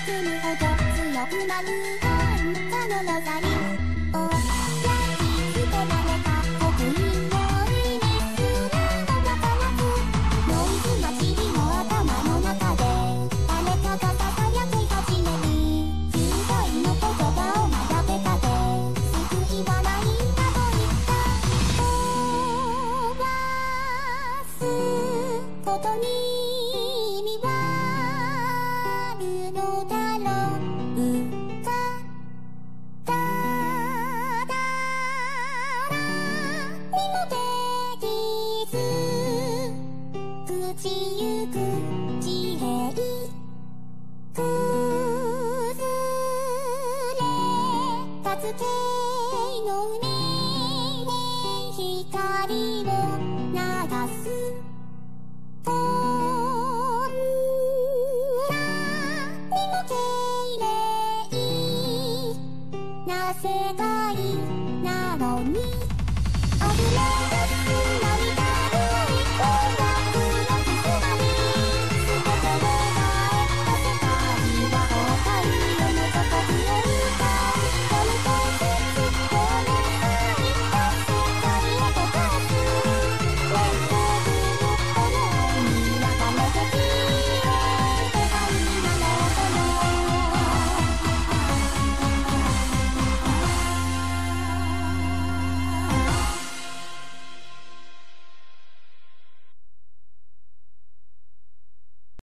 むほど強くなるあんたのロザリーを焼き捨てられた刻印をイメすらもわからずノイズ混じりの頭の中で誰かがささやき始める10代の言葉を学べたで救いはないんだと言った壊すことに意味はあるのだろうかただ何もできず朽ちゆく地平崩れた月の海に光を流すこんなにも綺麗な世界なのに溢れる